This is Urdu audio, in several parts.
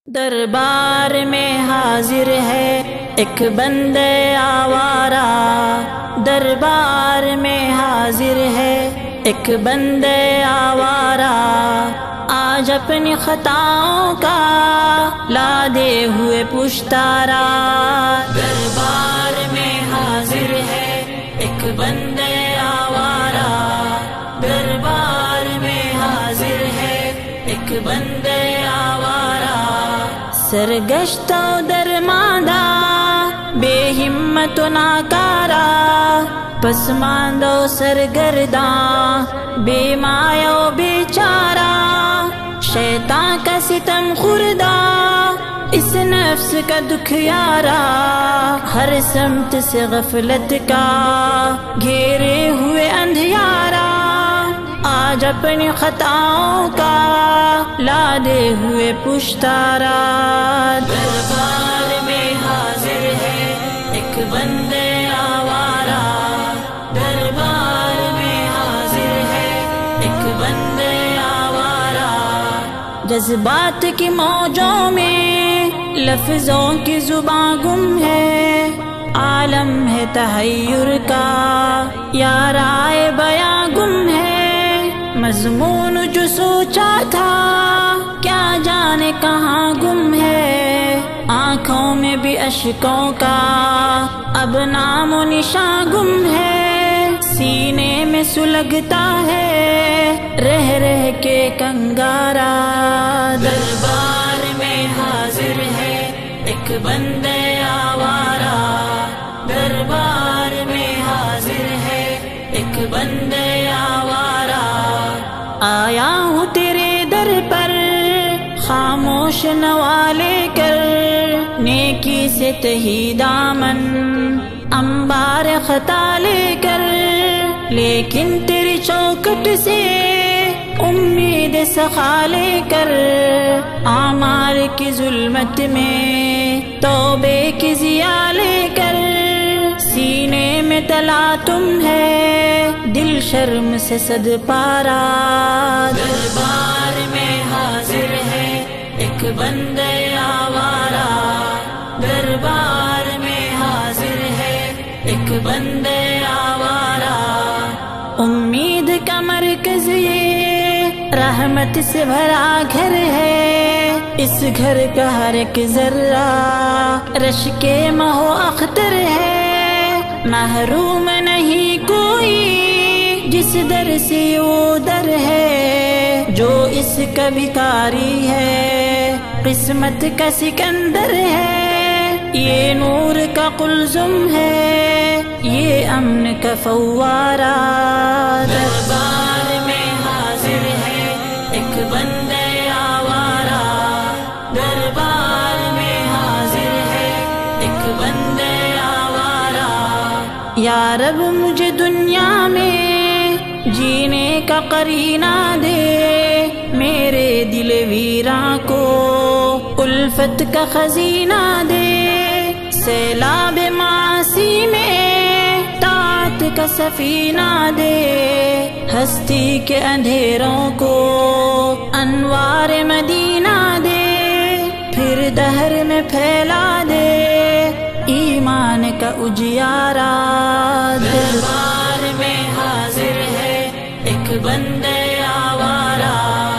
دربار میں حاضر ہے ایک بندے آوارہ، دربار میں حاضر ہے ایک بندے آوارہ، آج اپنی خطاؤں کا لادے ہوئے پشتارا۔ دربار میں حاضر ہے ایک بندے آوارہ، دربار میں حاضر ہے ایک بندے آوارہ، سرگشتہ و درماندہ بے ہمت و ناکارہ، پسماندہ و سرگرداں بے مایہ و بیچارہ، شیطان کا ستم خوردہ اس نفس کا دکھیارا، ہر سمت سے غفلت کا گھیرے ہوئے اندھیارا، آج اپنی خطاؤں کا لادے ہوئے پشتارا۔ دربار میں حاضر ہے ایک بندے آوارہ، دربار میں حاضر ہے ایک بندے آوارہ، جذبات کی موجوں میں لفظوں کی زباں گم ہے، عالم ہے تحیر کا یا رائے بیاں گم ہے، مضمون جو سوچا تھا کیا جانے کہاں گم ہے، آنکھوں میں بھی اشکوں کا اب نام و نشاں گم ہے، سینے میں سلگتا ہے رہ رہ کے کنگارا۔ دربار میں حاضر ہے ایک بندے آوارہ، دربار میں حاضر ہے ایک بندے آوارہ، آیا ہوں تیرے در پر خاموش نوالے کر، نیکی سے تہی دامن انبار خطا لے کر، لیکن تیری چوکٹ سے امید سخا لے کر، اعمال کی ظلمت میں توبے کی ضیاء لے کر، سینے میں تلا تم ہے دل شرم سے صد پارا۔ دربار میں حاضر ہے ایک بندے آوارہ، دربار میں حاضر ہے ایک بندے آوارہ، امید کا مرکز یہ رحمت سے بھرا گھر ہے، اس گھر کا ہر ایک ذرہ رش کے مہو اختر ہے، محروم نہیں کوئی جس در سے وہ در ہے، جو اس کا بھکاری ہے قسمت کا سکندر ہے، یہ نور کا قلزم ہے یہ امن کا فوارہ۔ دربار میں حاضر ہے ایک بندے آوارہ، دربار میں حاضر ہے ایک بندے آوارہ، یا رب مجھے دنیا میں جینے کا قرینہ دے، میرے دل ویراں کو الفت کا خزینہ دے، سیلاب معاصی میں طاعت کا سفینہ دے، ہستی کے اندھیروں کو انوار مدینہ دے، پھر دہر میں پھیلا دے ایمان کا اجیارہ۔ دربار میں حاضر ہے ایک بندے آوارہ،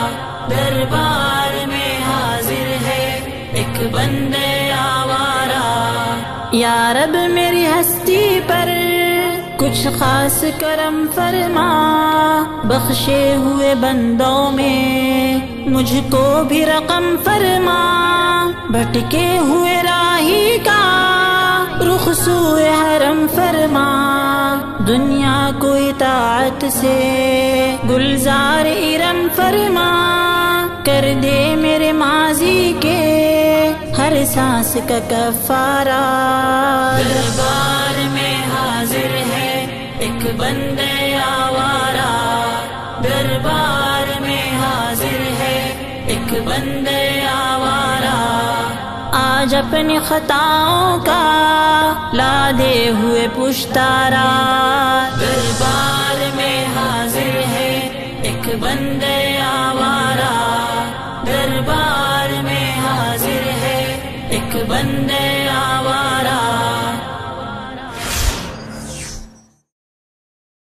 دربار میں حاضر ہے ایک بندے آوارہ، یا رب میری ہستی پر کچھ خاص کرم فرما، بخشے ہوئے بندوں میں مجھ کو بھی رقم فرما، بھٹکے ہوئے راہی کا رخ سوئے حرم فرما، دنیا کو اطاعت سے گلزار ارم فرما، کر دے میرے ماضی کے ہر سانس کا کفارہ۔ دربار میں حاضر ہے ایک بندے آوارہ، دربار میں حاضر ہے ایک بندے آوارہ، آج اپنی خطاؤں کا لادے ہوئے پشتارا۔ دربار میں حاضر ہے ایک بندے آوارہ، دربار میں حاضر بندے